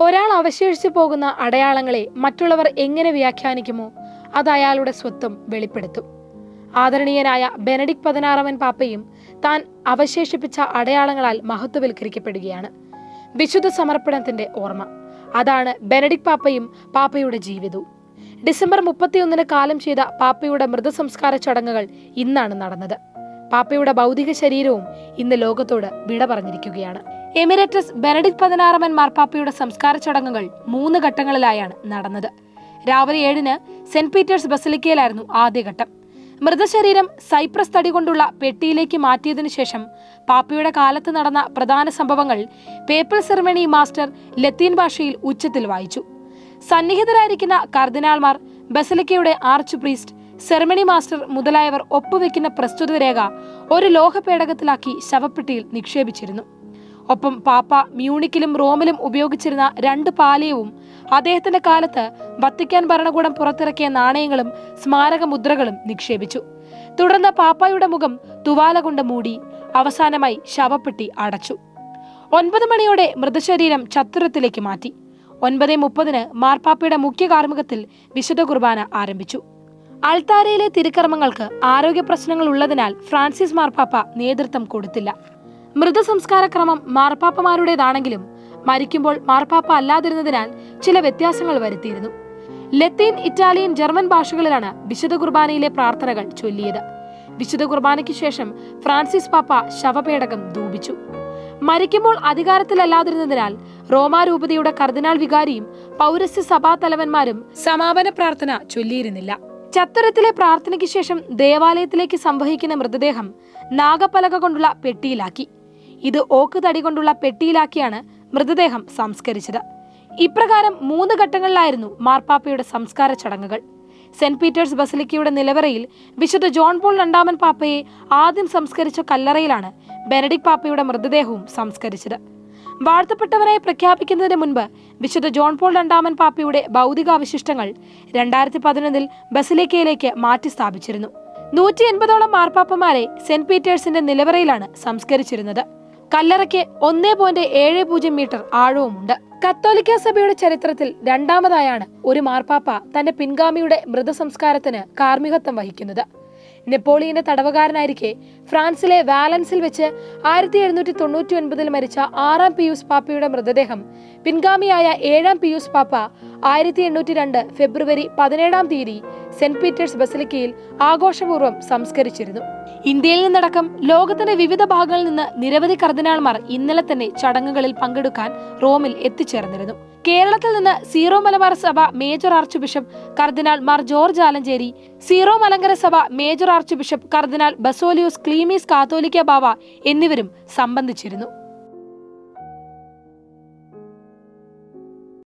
ഒരാൾ അവശേഷിച്ചു പോകുന്ന അടയാളങ്ങളെ മറ്റുള്ളവർ എങ്ങനെ വ്യാഖ്യാനിക്കുമോ അത് അയാളുടെ സ്വത്വം വെളിപ്പെടുത്തും. ആദരണീയനായ ബെനഡിക്ട് 16 പാപ്പയും താൻ അവശേഷിപ്പിച്ച അടയാളങ്ങളാൽ മഹത്വവൽക്കരിക്കപ്പെടുകയാണ്. വിശുദ്ധ സമർപ്പണത്തിന്റെ ഓർമ്മ, അതാണ് ബെനഡിക്ട് പാപ്പയും പാപ്പയുടെ ജീവിതവും. ഡിസംബർ 31 കാലം ചെയ്ത പാപ്പയുടെ മൃതസംസ്കാര ചടങ്ങുകൾ ഇന്നാണ് നടന്നത്. പാപ്പയുടെ ഭൗതിക ശരീരവും ഇന്ന് ലോകത്തോട് വിട പറഞ്ഞിരിക്കുകയാണ്. എമിറേറ്റസ് ബെനഡിക്ട് 16 മാർപ്പാപ്പയുടെ സംസ്കാര ചടങ്ങുകൾ 3 ഘട്ടങ്ങളിലായാണ് നടന്നത്. രാവിലെ 7 സെന്റ് പീറ്റേഴ്സ് ബസിലിക്കയിലായിരുന്നു ആദ്യഘട്ടം. മൃതശരീരം സൈപ്രസ് തടി കൊണ്ടുള്ള പെട്ടിയിലേക്ക് മാറ്റിയതിനു ശേഷം പാപ്പയുടെ കാലത്ത് നടന്ന പ്രധാന സംഭവങ്ങൾ പേപ്പൽ സെറമണി മാസ്റ്റർ ലത്തീൻ ഭാഷയിൽ ഉച്ചത്തിൽ വായിച്ചു. സന്നിഹിതരായിരിക്കുന്ന കർദിനാൾമാർ, ബസിലിക്കയുടെ ആർച്ച് പ്രീസ്റ്റ്, സെറമണി മാസ്റ്റർ മുതലായവർ ഒപ്പുവെക്കുന്ന പ്രസ്തുത രേഖ ഒരു ലോഹപേടകത്തിലാക്കി ശവപ്പെട്ടിയിൽ നിക്ഷേപിച്ചിരുന്നു. ഒപ്പം പാപ്പ മ്യൂണിക്കിലും റോമിലും ഉപയോഗിച്ചിരുന്ന 2 പാലയവും അദ്ദേഹത്തിന്റെ കാലത്ത് വത്തിക്കാൻ ഭരണകൂടം പുറത്തിറക്കിയ നാണയങ്ങളും സ്മാരക മുദ്രകളും നിക്ഷേപിച്ചു. തുടർന്ന് പാപ്പായുടെ മുഖം തുവാല കൊണ്ട് മൂടി അവസാനമായി ശവപ്പെട്ടി അടച്ചു. 9 മണിയോടെ മൃതശരീരം ചത്തുരത്തിലേക്ക് മാറ്റി. 9:30 മാർപ്പാപ്പയുടെ മുഖ്യ കാർമ്മികത്തിൽ വിശുദ്ധ കുർബാന ആരംഭിച്ചു. അൾത്താരയിലെ തിരുക്കർമ്മങ്ങൾക്ക് ആരോഗ്യ പ്രശ്നങ്ങൾ ഉള്ളതിനാൽ ഫ്രാൻസിസ് മാർപ്പാപ്പ നേതൃത്വം കൊടുത്തില്ല. മൃതസംസ്കാര ക്രമം മാർപ്പാപ്പമാരുടേതാണെങ്കിലും മരിക്കുമ്പോൾ മാർപ്പാപ്പ അല്ലാതിരുന്നതിനാൽ ചില വ്യത്യാസങ്ങൾ വരുത്തിയിരുന്നു. ലത്തീൻ, ഇറ്റാലിയൻ, ജർമ്മൻ ഭാഷകളിലാണ് വിശുദ്ധ കുർബാനയിലെ പ്രാർത്ഥനകൾ ചൊല്ലിയത്. വിശുദ്ധ കുർബാനയ്ക്ക് ശേഷം ഫ്രാൻസിസ് പാപ്പ ശവപേടകം ധൂപിച്ചു. മരിക്കുമ്പോൾ അധികാരത്തിലല്ലാതിരുന്നതിനാൽ റോമാരൂപതയുടെ കർദിനാൾ വികാരിയും പൗരസ്ത്യ സഭാ തലവന്മാരും സമാപന പ്രാർത്ഥന ചൊല്ലിയിരുന്നില്ല. ചത്തുരത്തിലെ പ്രാർത്ഥനയ്ക്ക് ശേഷം ദേവാലയത്തിലേക്ക് സംവഹിക്കുന്ന മൃതദേഹം നാഗപ്പലക കൊണ്ടുള്ള പെട്ടിയിലാക്കി. ഇത് ഓക്ക് തടി കൊണ്ടുള്ള പെട്ടിയിലാക്കിയാണ് മൃതദേഹം സംസ്കരിച്ചത്. ഇപ്രകാരം 3 ഘട്ടങ്ങളിലായിരുന്നു മാർപ്പാപ്പയുടെ സംസ്കാര ചടങ്ങുകൾ. സെന്റ് പീറ്റേഴ്സ് ബസിലിക്കയുടെ നിലവറയിൽ വിശുദ്ധ ജോൺ പോൾ 2 പാപ്പയെ ആദ്യം സംസ്കരിച്ച കല്ലറയിലാണ് ബെനഡിക്ട് പാപ്പയുടെ മൃതദേഹവും സംസ്കരിച്ചത്. വാഴ്ത്തപ്പെട്ടവനായി പ്രഖ്യാപിക്കുന്നതിന് മുൻപ് വിശുദ്ധ ജോൺ പോൾ 2 പാപ്പയുടെ ഭൗതികാവശിഷ്ടങ്ങൾ 2011 ബസിലിക്കയിലേക്ക് മാറ്റി സ്ഥാപിച്ചിരുന്നു. 180ഓളം മാർപ്പാപ്പമാരെ സെന്റ് പീറ്റേഴ്സിന്റെ നിലവറയിലാണ് സംസ്കരിച്ചിരുന്നത്. കല്ലറയ്ക്ക് 1.70 മീറ്റർ ആഴവുമുണ്ട്. കത്തോലിക്ക സഭയുടെ ചരിത്രത്തിൽ 2ാമതായാണ് ഒരു മാർപ്പാപ്പ തന്റെ പിൻഗാമിയുടെ മൃതസംസ്കാരത്തിന് കാർമ്മികത്വം വഹിക്കുന്നത്. നെപ്പോളിയന്റെ തടവുകാരനായിരിക്കെ ഫ്രാൻസിലെ വാലൻസിൽ വെച്ച് 1799 മരിച്ച 6 പിയൂസ് പാപ്പയുടെ മൃതദേഹം പിൻഗാമിയായ 7 പിയൂസ് പാപ്പ 1802 ഫെബ്രുവരി 17 സെന്റ് പീറ്റേഴ്സ് ബസിലിക്കയിൽ ആഘോഷപൂർവ്വം സംസ്കരിച്ചിരുന്നു. ഇന്ത്യയിൽ നിന്നടക്കം ലോകത്തിന്റെ വിവിധ ഭാഗങ്ങളിൽ നിന്ന് നിരവധി കർദിനാൾമാർ ഇന്നലെ തന്നെ ചടങ്ങുകളിൽ പങ്കെടുക്കാൻ റോമിൽ എത്തിച്ചേർന്നിരുന്നു. കേരളത്തിൽ നിന്ന് സീറോ മലബാർ സഭ മേജർ ആർച്ച് ബിഷപ്പ് കർദിനാൾ മാർ ജോർജ് ആലഞ്ചേരി, സീറോ മലങ്കര സഭ മേജർ ആർച്ച് ബിഷപ്പ് കർദിനാൾ ബസോലിയോസ് ക്ലീമീസ് കാത്തോലിക്ക ബാവ എന്നിവരും സംബന്ധിച്ചിരുന്നു.